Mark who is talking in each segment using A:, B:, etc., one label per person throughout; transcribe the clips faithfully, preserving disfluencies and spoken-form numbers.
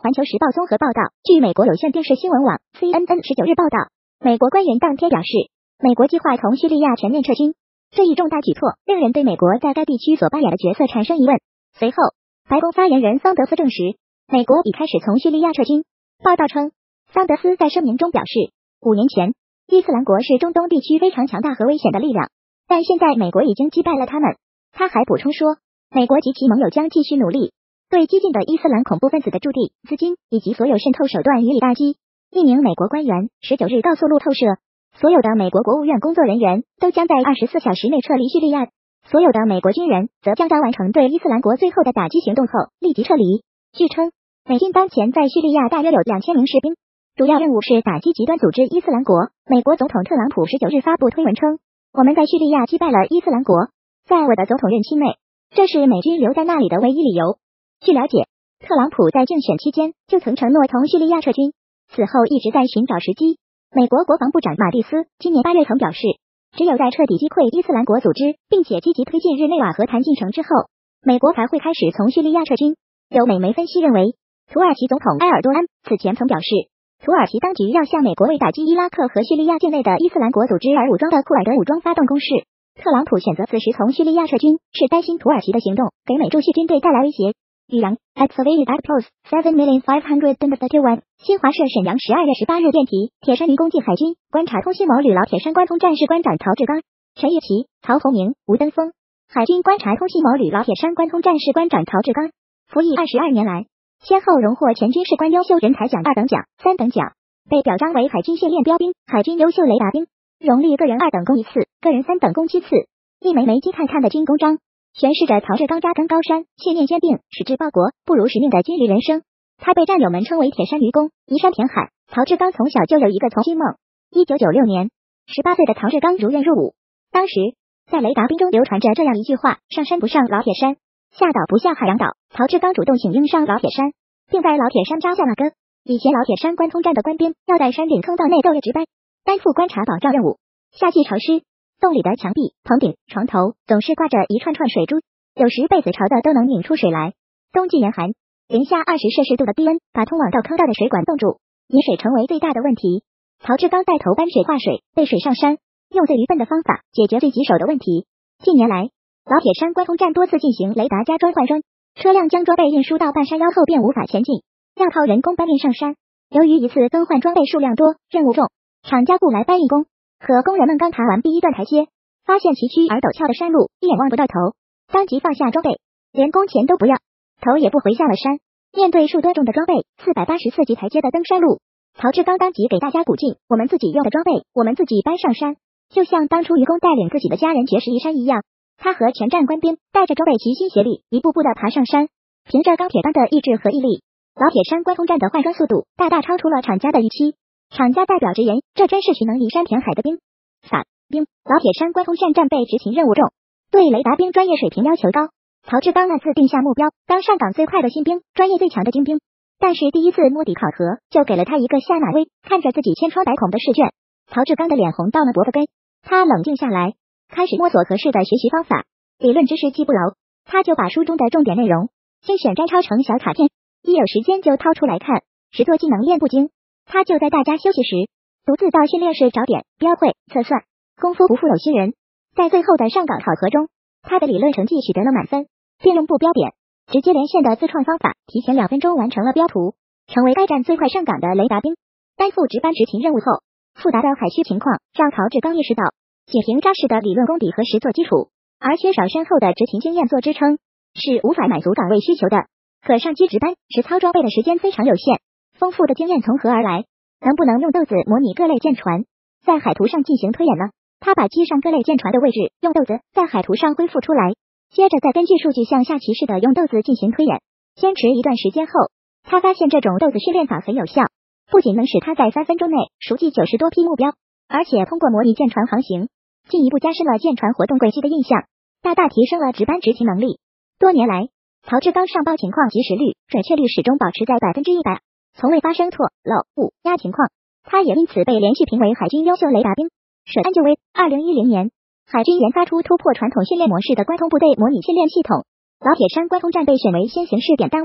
A: 环球时报综合报道，据美国有线电视新闻网 C N N 十九日报道，美国官员当天表示，美国计划从叙利亚全面撤军。这一重大举措令人对美国在该地区所扮演的角色产生疑问。随后，白宫发言人桑德斯证实，美国已开始从叙利亚撤军。报道称，桑德斯在声明中表示，五年前，伊斯兰国是中东地区非常强大和危险的力量，但现在美国已经击败了他们。他还补充说，美国及其盟友将继续努力，对激进的伊斯兰恐怖分子的驻地、资金以及所有渗透手段予以打击。一名美国官员十九日告诉路透社，所有的美国国务院工作人员都将在二十四小时内撤离叙利亚，所有的美国军人则将在完成对伊斯兰国最后的打击行动后立即撤离。据称，美军当前在叙利亚大约有两千名士兵，主要任务是打击极端组织伊斯兰国。美国总统特朗普十九日发布推文称，我们在叙利亚击败了伊斯兰国，在我的总统任期内，这是美军留在那里的唯一理由。据了解，特朗普在竞选期间就曾承诺从叙利亚撤军，此后一直在寻找时机。美国国防部长马蒂斯今年八月曾表示，只有在彻底击溃伊斯兰国组织，并且积极推进日内瓦和谈进程之后，美国才会开始从叙利亚撤军。有美媒分析认为，土耳其总统埃尔多安此前曾表示，土耳其当局要向美国为打击伊拉克和叙利亚境内的伊斯兰国组织而武装的库尔德武装发动攻势。特朗普选择此时从叙利亚撤军，是担心土耳其的行动给美驻叙军队带来威胁。宇阳 excavated at post seven million five hundred thirty-one。新华社沈阳十二月十八日电题：铁山渔攻进海军，观察通信某旅老铁山关通战士官长曹志刚、陈玉琪、曹洪明、吴登峰。海军观察通信某旅老铁山关通战士官长曹志刚，服役二十二年来，先后荣获前军士官优秀人才奖二等奖、三等奖，被表彰为海军训练标兵、海军优秀雷达兵，荣立个人二等功一次，个人三等功七次。一枚枚惊叹叹的军功章，诠释着曹志刚扎根高山，信念坚定，矢志报国，不辱使命的军旅人生。他被战友们称为铁山渔工，移山填海。曹志刚从小就有一个从军梦。一九九六年，十八岁的曹志刚如愿入伍。当时，在雷达兵中流传着这样一句话：上山不上老铁山，下岛不下海洋岛。曹志刚主动请缨上老铁山，并在老铁山扎下了根。以前老铁山关通战的官兵要在山顶坑道内昼夜值班，担负观察保障任务。夏季潮湿，洞里的墙壁、棚顶、床头总是挂着一串串水珠，有时被子潮的都能拧出水来。冬季严寒，零下二十摄氏度的低温把通往到坑道的水管冻住，饮水成为最大的问题。曹志刚带头搬水化水，背水上山，用最愚笨的方法解决最棘手的问题。近年来，老铁山关通站多次进行雷达加装换装，车辆将装备运输到半山腰后便无法前进，要靠人工搬运上山。由于一次更换装备数量多，任务重，厂家雇来搬运工，和工人们刚爬完第一段台阶，发现崎岖而陡峭的山路一眼望不到头，当即放下装备，连工钱都不要，头也不回下了山。面对数吨重的装备，四百八十四级台阶的登山路，曹志刚当即给大家鼓劲，我们自己用的装备，我们自己搬上山，就像当初渔工带领自己的家人绝食移山一样。他和全站官兵带着装备齐心协力，一步步的爬上山。凭着钢铁般的意志和毅力，老铁山关通站的换装速度大大超出了厂家的预期。厂家代表直言，这真是群能移山填海的兵。法兵老铁山关通站战备执勤任务重，对雷达兵专业水平要求高。曹志刚那次定下目标，当上岗最快的新兵，专业最强的精兵。但是第一次摸底考核就给了他一个下马威，看着自己千疮百孔的试卷，曹志刚的脸红到了脖子根。他冷静下来，开始摸索合适的学习方法。理论知识记不牢，他就把书中的重点内容精选摘抄成小卡片，一有时间就掏出来看。实作技能练不精，他就在大家休息时独自到训练室找点、标会、测算，功夫不负有心人。在最后的上岗考核中，他的理论成绩取得了满分，并用不标点、直接连线的自创方法，提前两分钟完成了标图，成为该站最快上岗的雷达兵。担负值班执勤任务后，复杂的海区情况让曹志刚意识到，仅凭扎实的理论功底和实作基础，而缺少深厚的执勤经验做支撑，是无法满足岗位需求的。可上机值班、实操装备的时间非常有限，丰富的经验从何而来？能不能用豆子模拟各类舰船，在海图上进行推演呢？他把机上各类舰船的位置用豆子在海图上恢复出来，接着再根据数据像下棋似的用豆子进行推演。坚持一段时间后，他发现这种豆子训练法很有效，不仅能使他在三分钟内熟记九十多批目标，而且通过模拟舰船航行，进一步加深了舰船活动轨迹的印象，大大提升了值班执勤能力。多年来，曹志刚上报情况及时率、准确率始终保持在百分之一百，从未发生错、漏、误、压情况。他也因此被连续评为海军优秀雷达兵。沈安就为二零一零年，海军研发出突破传统训练模式的关通部队模拟训练系统，老铁山关通站被选为先行试点单位。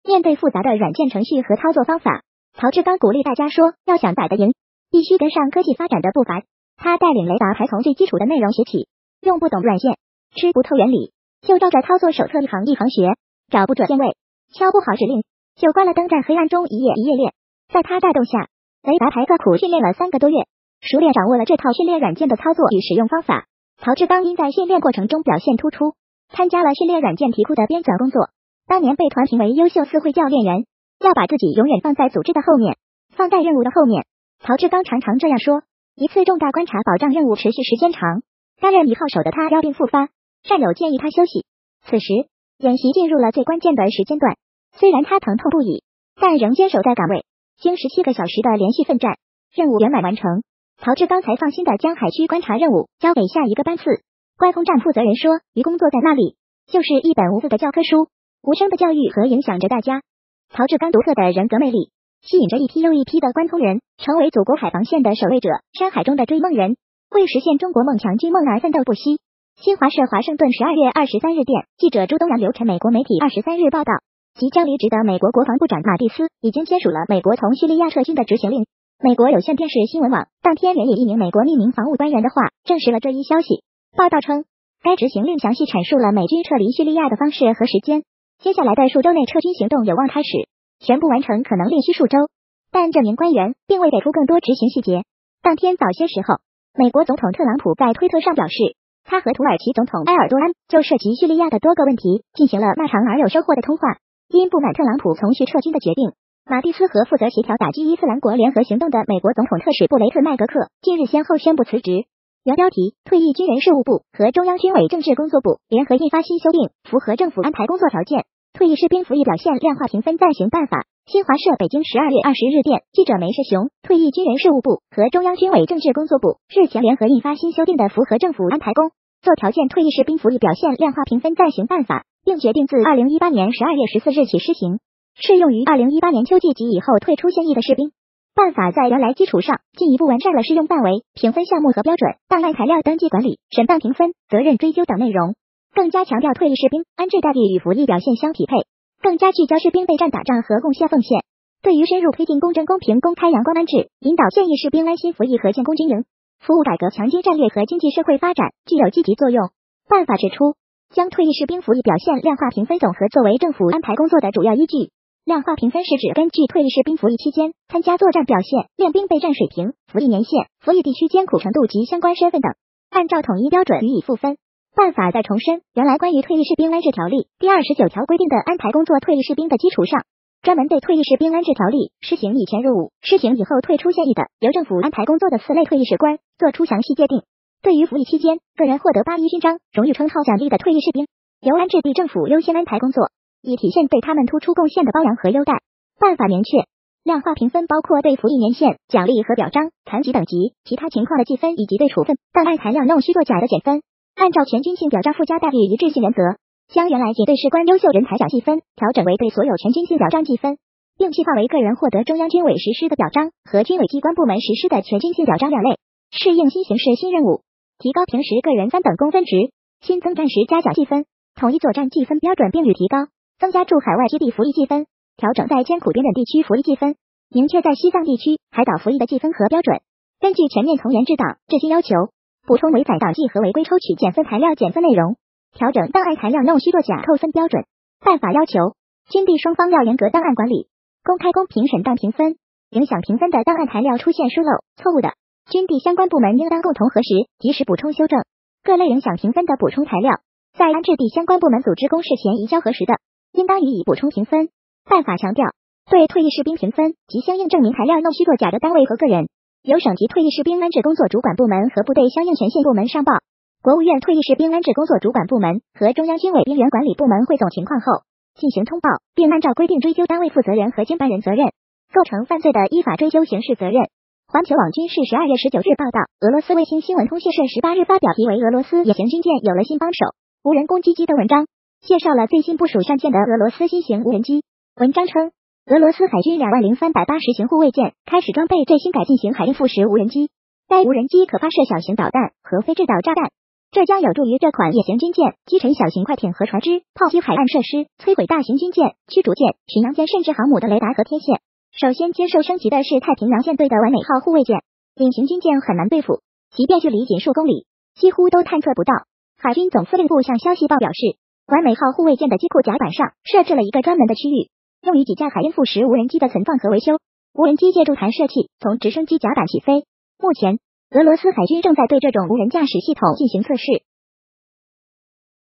A: 面对复杂的软件程序和操作方法，曹志刚鼓励大家说，要想打得赢，必须跟上科技发展的步伐。他带领雷达排从最基础的内容学起，用不懂软件，吃不透原理，就照着操作手册一行一行学，找不准键位，敲不好指令，就关了灯在黑暗中一页一页练。在他带动下，雷达排刻苦训练了三个多月，熟练掌握了这套训练软件的操作与使用方法。曹志刚因在训练过程中表现突出，参加了训练软件题库的编纂工作，当年被团评为优秀四会教练员。要把自己永远放在组织的后面，放在任务的后面。曹志刚常常这样说。一次重大观察保障任务持续时间长，担任一号手的他腰病复发，战友建议他休息。此时演习进入了最关键的时间段，虽然他疼痛不已，但仍坚守在岗位，经十七个小时的连续奋战，任务圆满完成。曹志刚才放心的将海区观察任务交给下一个班次。观空站负责人说，鱼工作在那里就是一本无字的教科书，无声的教育和影响着大家。曹志刚独特的人格魅力吸引着一批又一批的观空人，成为祖国海防线的守卫者，山海中的追梦人，为实现中国梦强军梦而奋斗不息。新华社华盛顿十二月二十三日电，记者朱东阳刘晨美国媒体二十三日报道，即将离职的美国国防部长马蒂斯已经签署了美国从叙利亚撤军的执行令。美国有线电视新闻网当天援引一名美国匿名防务官员的话，证实了这一消息。报道称，该执行令详细阐述了美军撤离叙利亚的方式和时间，接下来的数周内撤军行动有望开始，全部完成可能另需数周，但这名官员并未给出更多执行细节。当天早些时候，美国总统特朗普在推特上表示，他和土耳其总统埃尔多安就涉及叙利亚的多个问题进行了漫长而有收获的通话。因不满特朗普从叙撤军的决定，马蒂斯和负责协调打击伊斯兰国联合行动的美国总统特使布雷特麦格克近日先后宣布辞职。原标题：退役军人事务部和中央军委政治工作部联合印发新修订符合政府安排工作条件退役士兵服役表现量化评分暂行办法。新华社北京十二月二十日电，记者梅世雄，退役军人事务部和中央军委政治工作部日前联合印发新修订的符合政府安排工作条件退役士兵服役表现量化评分暂行办法，并决定自二零一八年十二月十四日起施行，适用于二零一八年秋季及以后退出现役的士兵。办法在原来基础上进一步完善了适用范围、评分项目和标准、档案材料登记管理、审办评分、责任追究等内容，更加强调退役士兵安置待遇与服役表现相匹配，更加聚焦士兵备战打仗和贡献奉献，对于深入推进公正公平公开阳光安置，引导现役士兵安心服役和建功军营，服务改革强军战略和经济社会发展具有积极作用。办法指出，将退役士兵服役表现量化评分总和作为政府安排工作的主要依据。量化评分是指根据退役士兵服役期间参加作战表现、练兵备战水平、服役年限、服役地区艰苦程度及相关身份等，按照统一标准予以赋分。办法在重申原来关于退役士兵安置条例第二十九条规定的安排工作退役士兵的基础上，专门对退役士兵安置条例施行以前入伍、施行以后退出现役的由政府安排工作的四类退役士官作出详细界定。对于服役期间个人获得八一勋章、荣誉称号奖励的退役士兵，由安置地政府优先安排工作，以体现对他们突出贡献的褒扬和优待。办法明确，量化评分包括对服役年限、奖励和表彰、残疾等级、其他情况的记分，以及对处分、档案材料弄虚作假的减分。按照全军性表彰附加待遇一致性原则，将原来仅对士官优秀人才奖记分调整为对所有全军性表彰记分，并细化为个人获得中央军委实施的表彰和军委机关部门实施的全军性表彰两类。适应新形势新任务，提高平时个人三等功分值，新增战时嘉奖记分，统一作战记分标准并予提高，增加驻海外基地服役记分，调整在艰苦边远地区服役记分，明确在西藏地区、海岛服役的记分和标准。根据全面从严治党这些要求，补充违反党纪和违规抽取减分材料减分内容，调整档案材料弄虚作假扣分标准。办法要求军地双方要严格档案管理，公开公平审档评分，影响评分的档案材料出现疏漏、错误的，军地相关部门应当共同核实，及时补充修正。各类影响评分的补充材料，在安置地相关部门组织公示前移交核实的，应当予以补充评分。办法强调，对退役士兵评分及相应证明材料弄虚作假的单位和个人，由省级退役士兵安置工作主管部门和部队相应前线部门上报。国务院退役士兵安置工作主管部门和中央军委兵员管理部门汇总情况后，进行通报，并按照规定追究单位负责人和经办人责任，构成犯罪的依法追究刑事责任。环球网军事十二月十九日报道，俄罗斯卫星新闻通讯社十八日发表题为《俄罗斯野型军舰有了新帮手，无人攻击机》的文章，介绍了最新部署上舰的俄罗斯新型无人机。文章称，俄罗斯海军两万零三百八十型护卫舰开始装备最新改进型海鹰副十无人机，该无人机可发射小型导弹和非制导炸弹， 这将有助于这款野型军舰击沉小型快艇和船只，炮击海岸设施，摧毁大型军舰、驱逐舰、巡洋舰甚至航母的雷达和天线。首先接受升级的是太平洋舰队的完美号护卫舰，隐形军舰很难对付，即便距离仅数公里，几乎都探测不到。海军总司令部向消息报表示，完美号护卫舰的机库甲板上设置了一个专门的区域，用于几架海鹰副十无人机的存放和维修。无人机借助弹射器从直升机甲板起飞。目前，俄罗斯海军正在对这种无人驾驶系统进行测试。